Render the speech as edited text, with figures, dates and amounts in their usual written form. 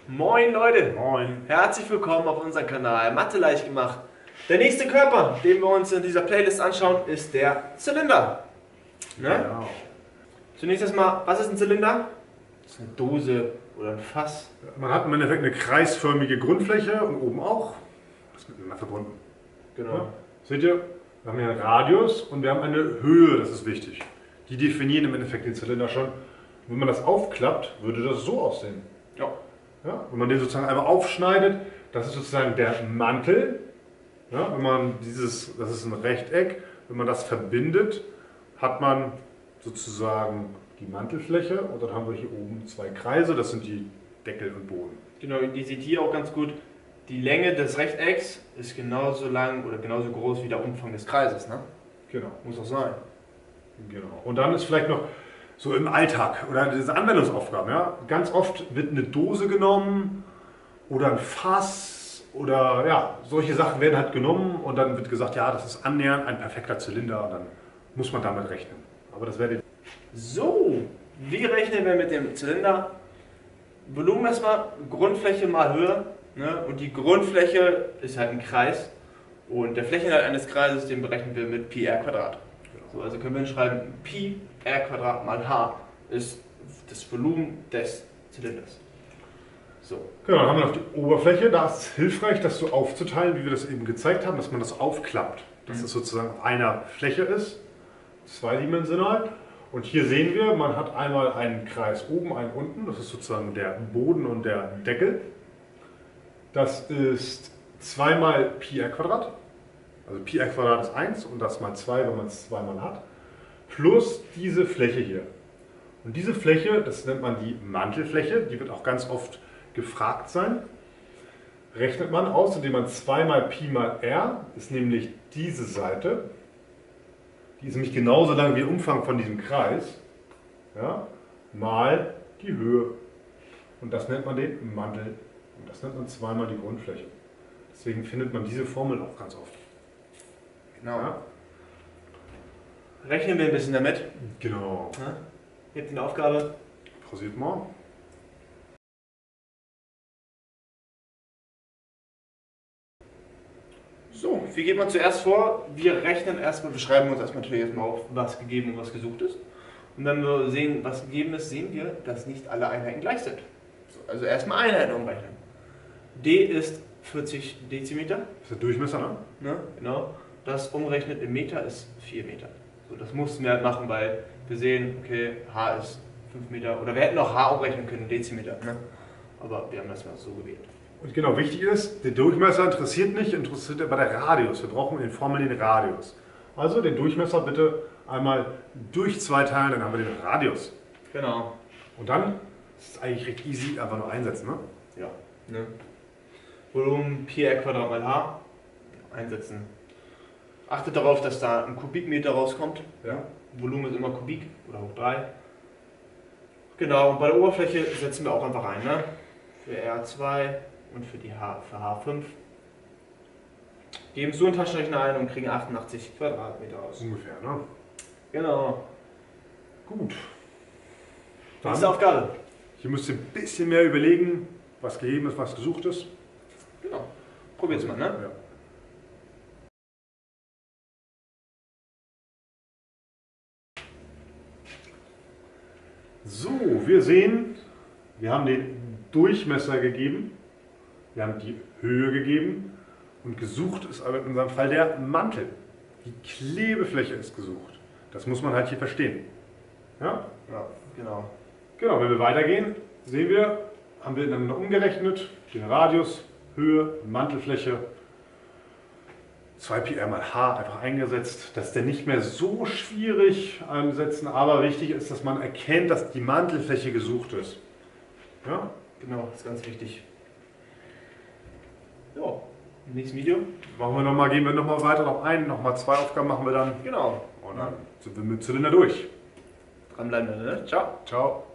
Moin Leute, Moin. herzlich willkommen auf unserem Kanal Mathe leicht gemacht. Der nächste Körper, den wir uns in dieser Playlist anschauen, ist der Zylinder. Ne? Genau. Zunächst erstmal, was ist ein Zylinder? Das ist eine Dose oder ein Fass. Man hat im Endeffekt eine kreisförmige Grundfläche und oben auch. Das ist miteinander verbunden. Genau. Ja. Seht ihr, wir haben hier einen Radius und wir haben eine Höhe, das ist wichtig. Die definieren im Endeffekt den Zylinder schon. Wenn man das aufklappt, würde das so aussehen. Ja. Ja, wenn man den sozusagen einmal aufschneidet, das ist sozusagen der Mantel. Ja, wenn man das ist ein Rechteck, wenn man das verbindet, hat man sozusagen die Mantelfläche und dann haben wir hier oben zwei Kreise, das sind die Deckel und Boden. Genau, die seht ihr auch ganz gut. Die Länge des Rechtecks ist genauso lang oder genauso groß wie der Umfang des Kreises. Ne? Genau. Muss auch sein. Genau. Und dann ist vielleicht noch so im Alltag oder diese Anwendungsaufgaben. Ja? Ganz oft wird eine Dose genommen oder ein Fass oder ja, solche Sachen werden halt genommen und dann wird gesagt, ja, das ist annähernd ein perfekter Zylinder und dann muss man damit rechnen. Aber das werdet So, wie rechnen wir mit dem Zylinder? Volumen erstmal, Grundfläche mal Höhe. Ne? Und die Grundfläche ist halt ein Kreis. Und der Flächeninhalt eines Kreises, den berechnen wir mit Pi r Quadrat. So, also können wir hinschreiben, Pi r Quadrat mal h ist das Volumen des Zylinders. So. Genau, dann haben wir noch die Oberfläche. Da ist es hilfreich, das so aufzuteilen, wie wir das eben gezeigt haben, dass man das aufklappt. Dass es sozusagen auf einer Fläche ist, zweidimensional. Und hier sehen wir, man hat einmal einen Kreis oben, einen unten. Das ist sozusagen der Boden und der Deckel. Das ist 2 mal Pi r Quadrat. Also Pi r Quadrat ist 1 und das mal 2, wenn man es zweimal hat. Plus diese Fläche hier. Und diese Fläche, das nennt man die Mantelfläche, die wird auch ganz oft gefragt sein. Rechnet man aus, indem man 2 mal Pi mal r, ist nämlich diese Seite. Die ist nämlich genauso lang wie der Umfang von diesem Kreis. Ja, mal die Höhe. Und das nennt man den Mantel. Und das nennt man 2 mal die Grundfläche. Deswegen findet man diese Formel auch ganz oft. Genau. Ja? Rechnen wir ein bisschen damit. Genau. Ne? Jetzt eine Aufgabe. Pausiert mal. So, wie geht man zuerst vor? Wir rechnen erstmal, wir schreiben uns natürlich erstmal auf, was gegeben und was gesucht ist. Und wenn wir sehen, was gegeben ist, sehen wir, dass nicht alle Einheiten gleich sind. So, also erstmal Einheiten umrechnen. D ist 40 Dezimeter. Das ist der Durchmesser, ne? Ne? Genau. Das umrechnet in Meter ist 4 Meter. So, das mussten wir halt machen, weil wir sehen, okay, H ist 5 Meter. Oder wir hätten auch H umrechnen können, Dezimeter. Ne? Aber wir haben das mal so gewählt. Und genau, wichtig ist, der Durchmesser interessiert nicht, interessiert aber der Radius. Wir brauchen in den Formeln den Radius. Also den Durchmesser bitte einmal durch 2 teilen, dann haben wir den Radius. Genau. Und dann ist es eigentlich recht easy, einfach nur einsetzen, ne? Ja. Ne? Volumen Pi r Quadrat mal H einsetzen. Achtet darauf, dass da ein Kubikmeter rauskommt. Ja. Volumen ist immer Kubik oder hoch 3. Genau, und bei der Oberfläche setzen wir auch einfach ein. Ne? Für R2 und für H5. Geben so einen Taschenrechner ein und kriegen 88 Quadratmeter raus. Ungefähr, ne? Genau. Gut. Nächste Aufgabe. Hier müsst ihr ein bisschen mehr überlegen, was gegeben ist, was gesucht ist. Genau. Probiert's mal, ne? Ja. So, wir sehen, wir haben den Durchmesser gegeben, wir haben die Höhe gegeben und gesucht ist aber in unserem Fall der Mantel. Die Klebefläche ist gesucht. Das muss man halt hier verstehen. Ja? Ja, genau. Genau, wenn wir weitergehen, sehen wir, haben wir ineinander umgerechnet, den Radius, Höhe, Mantelfläche, 2 Pi r mal h einfach eingesetzt. Das ist dann nicht mehr so schwierig einsetzen, aber wichtig ist, dass man erkennt, dass die Mantelfläche gesucht ist. Ja? Genau, das ist ganz wichtig. Ja, im nächsten Video. Machen wir noch mal, gehen wir nochmal weiter noch ein, nochmal 2 Aufgaben machen wir dann. Genau. Und dann sind wir mit Zylinder durch. Dranbleiben, ne? Ciao. Ciao.